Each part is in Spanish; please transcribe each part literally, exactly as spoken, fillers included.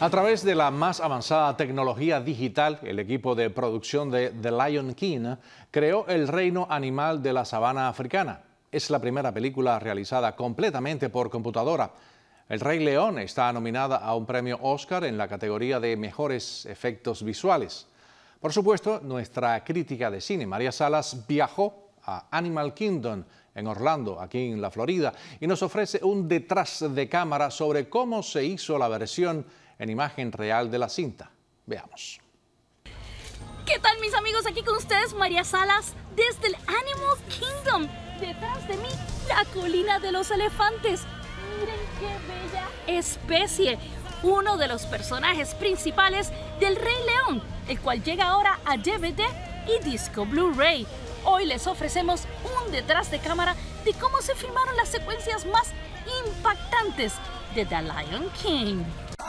A través de la más avanzada tecnología digital, el equipo de producción de The Lion King creó el reino animal de la sabana africana. Es la primera película realizada completamente por computadora. El Rey León está nominada a un premio Oscar en la categoría de mejores efectos visuales. Por supuesto, nuestra crítica de cine, María Salas, viajó a Animal Kingdom en Orlando, aquí en la Florida, y nos ofrece un detrás de cámara sobre cómo se hizo la versión en imagen real de la cinta. Veamos. ¿Qué tal, mis amigos? Aquí con ustedes María Salas desde el Animal Kingdom. Detrás de mí, la colina de los elefantes. Miren qué bella especie. Uno de los personajes principales del Rey León, el cual llega ahora a D V D y disco Blu-ray. Hoy les ofrecemos un detrás de cámara de cómo se filmaron las secuencias más impactantes de The Lion King.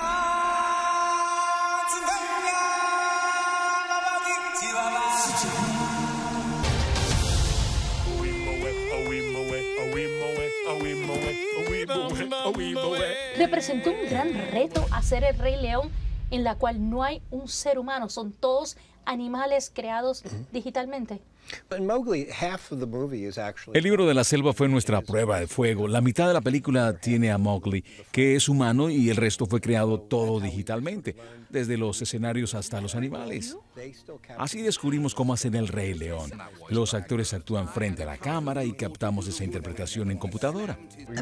Representó un gran reto hacer el Rey León, en la cual no hay un ser humano, son todos animales creados digitalmente. El libro de la selva fue nuestra prueba de fuego. La mitad de la película tiene a Mowgli, que es humano, y el resto fue creado todo digitalmente, desde los escenarios hasta los animales. Así descubrimos cómo hacer el Rey León. Los actores actúan frente a la cámara y captamos esa interpretación en computadora.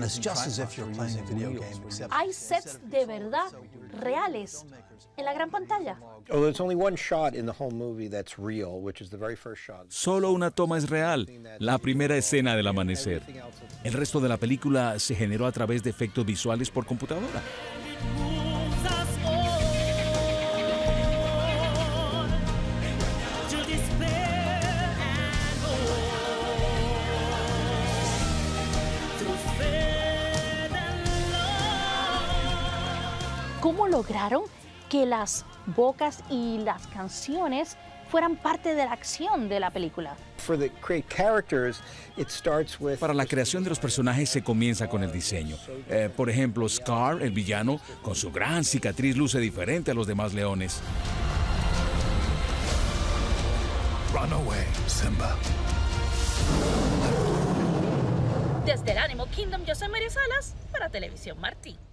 Hay sets de verdad reales en la gran pantalla. Solo una toma es real, la primera escena del amanecer. El resto de la película se generó a través de efectos visuales por computadora. ¿Cómo lograron que las bocas y las canciones fueran parte de la acción de la película? Para la creación de los personajes se comienza con el diseño. Eh, por ejemplo, Scar, el villano, con su gran cicatriz, luce diferente a los demás leones. Run away, Simba. Desde el Animal Kingdom, yo soy María Salas para Televisión Martí.